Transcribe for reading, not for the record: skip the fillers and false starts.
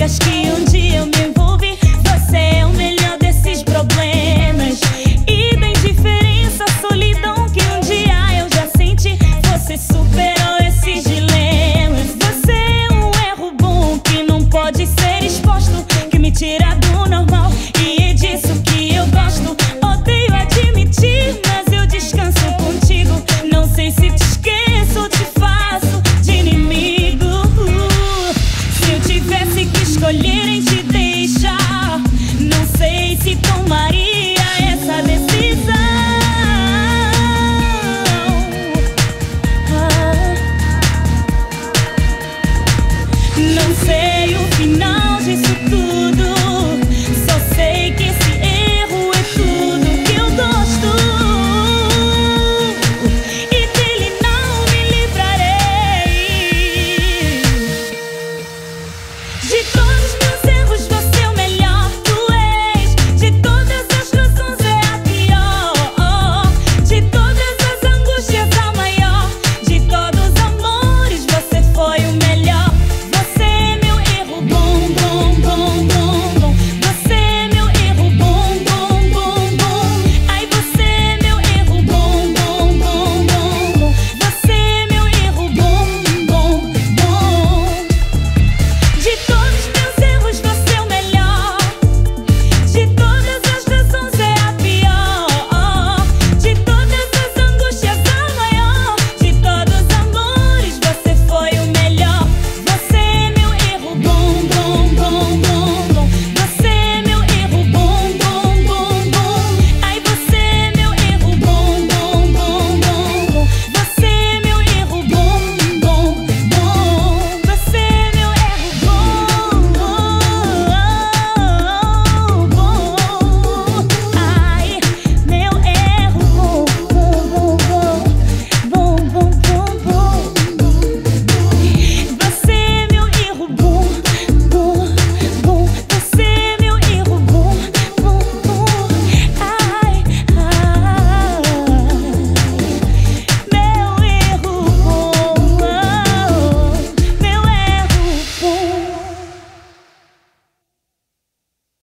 drogas que um dia eu me envolvi. Você é o melhor desses problemas. E bem diferença, a solidão que um dia eu já senti. Você superou esses dilemas. Você é um erro bom que não pode ser exposto, que me tira do normal, e é disso que eu gosto. Odeio admitir, mas eu descanso contigo. Não sei se te esqueço ou te faço de inimigo. Se eu tivesse que escolher em te deixar, não sei se tomaria